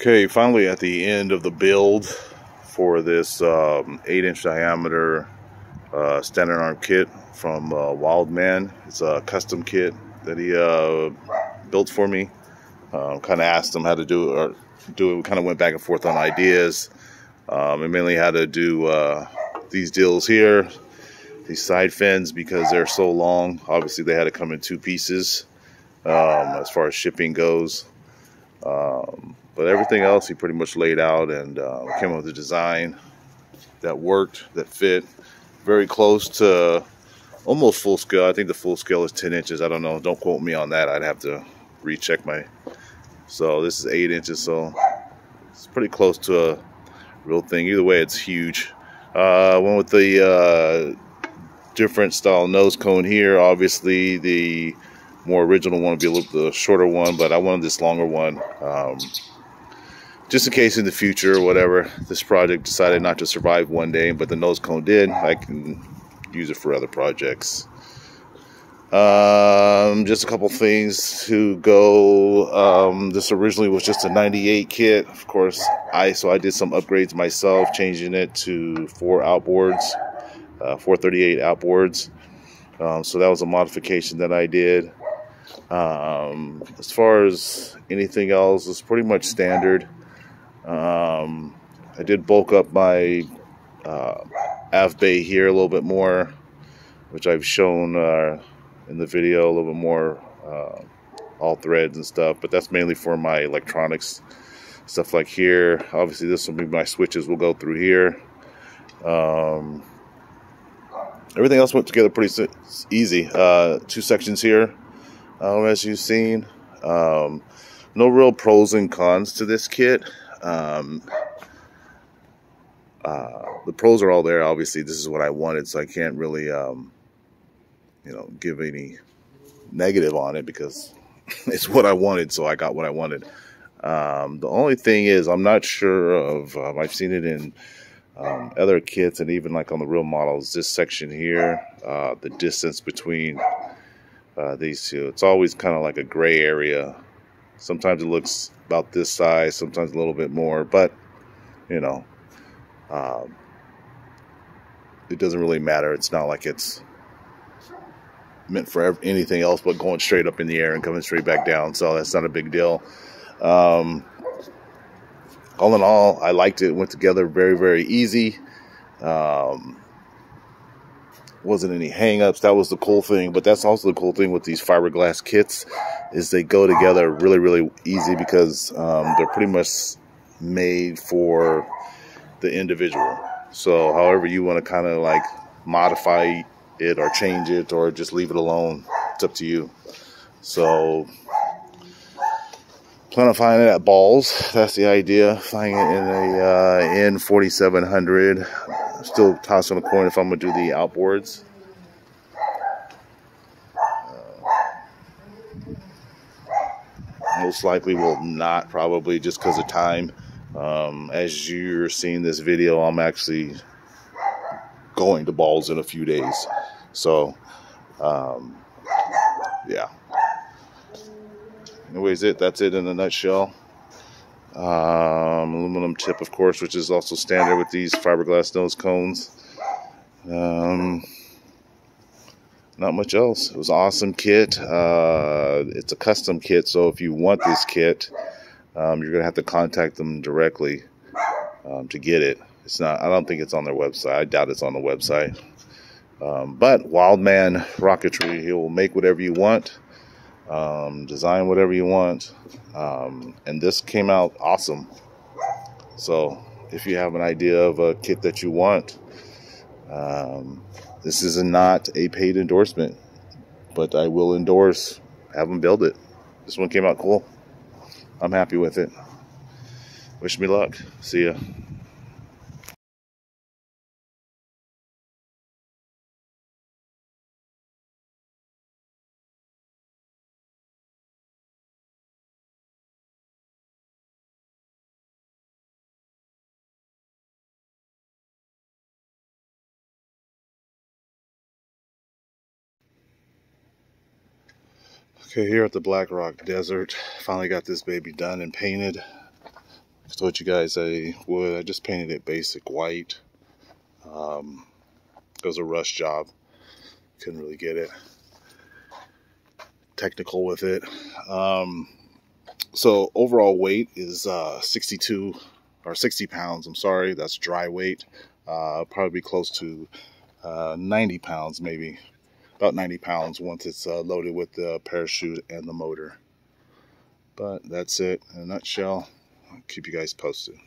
Okay, finally at the end of the build for this 8-inch diameter standard arm kit from Wildman. It's a custom kit that he built for me. Kind of asked him how to do it. We kind of went back and forth on ideas. And mainly how to do these deals here, these side fins, because they're so long. Obviously, they had to come in 2 pieces as far as shipping goes. But everything else he pretty much laid out and came up with a design that worked, that fit, very close to almost full scale. I think the full scale is 10 inches. I don't know. Don't quote me on that. I'd have to recheck my... So this is 8 inches, so it's pretty close to a real thing. Either way, it's huge. Went with the different style nose cone here. Obviously, the more original one would be a little shorter one, but I wanted this longer one. Just in case in the future or whatever, this project decided not to survive one day, but the nose cone did. I can use it for other projects. Just a couple things to go. This originally was just a 98 kit. Of course, I did some upgrades myself, changing it to 4 outboards, 438 outboards. So that was a modification that I did. As far as anything else, it's pretty much standard. I did bulk up my aft bay here a little bit more, which I've shown in the video, a little bit more, all threads and stuff, but that's mainly for my electronics stuff like here. Obviously this will be my switches will go through here. Everything else went together pretty easy. 2 sections here, as you've seen. No real pros and cons to this kit. The pros are all there. Obviously this is what I wanted, so I can't really give any negative on it because it's what I wanted, so I got what I wanted. The only thing is, I'm not sure of, I've seen it in other kits and even like on the real models, this section here, the distance between these two, it's always kind of like a gray area. Sometimes it looks about this size, sometimes a little bit more, but it doesn't really matter. It's not like it's meant for anything else but going straight up in the air and coming straight back down, so that's not a big deal. All in all, I liked it. It went together very, very easy. Wasn't any hang-ups. That was the cool thing, but that's also the cool thing with these fiberglass kits is they go together really, really easy because they're pretty much made for the individual. So however you want to kind of like modify it or change it or just leave it alone, it's up to you. So plan on finding it at Balls. That's the idea. Finding it in a N4700. Still tossing a coin if I'm gonna do the outboards. Most likely will not, probably just because of time. As you're seeing this video, I'm actually going to Balls in a few days. So, yeah. Anyways, that's it in a nutshell. Aluminum tip, of course, which is also standard with these fiberglass nose cones. Not much else. It was an awesome kit. It's a custom kit, so if you want this kit, you're gonna have to contact them directly to get it. It's not. I don't think it's on their website. I doubt it's on the website. But Wildman Rocketry, he will make whatever you want, design whatever you want, and this came out awesome. So if you have an idea of a kit that you want, this is not a paid endorsement, but I will endorse, have them build it. This one came out cool. I'm happy with it. Wish me luck. See ya. Okay, here at the Black Rock Desert, finally got this baby done and painted. I told you guys I would. I just painted it basic white. It was a rush job. Couldn't really get it technical with it. So overall weight is 62 or 60 pounds. I'm sorry, that's dry weight. Probably close to 90 pounds, maybe about 90 pounds once it's loaded with the parachute and the motor. But that's it in a nutshell. I'll keep you guys posted.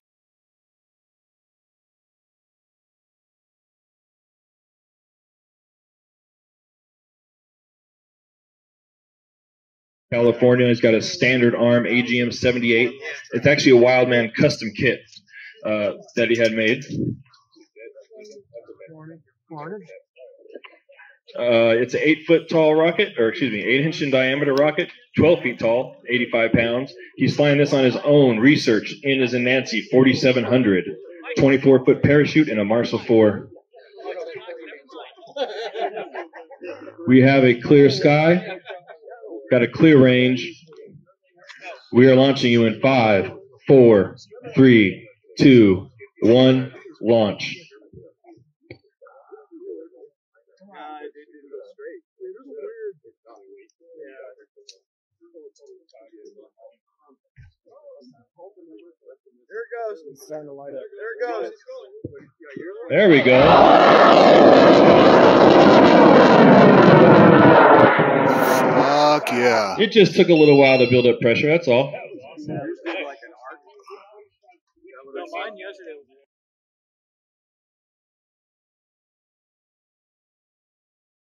California. He's got a standard arm AGM 78. It's actually a Wildman custom kit that he had made. It's an 8-foot tall rocket, or excuse me, 8-inch in diameter rocket, 12 feet tall, 85 pounds. He's flying this on his own research in his Nancy 4700, 24-foot parachute and a Marshall 4. We have a clear sky. Got a clear range. We are launching you in 5, 4, 3, 2, 1, launch. There it goes. It's starting to light up. There it goes. There we go. Fuck yeah. It just took a little while to build up pressure, that's all. Like an arc. Mine yesterday was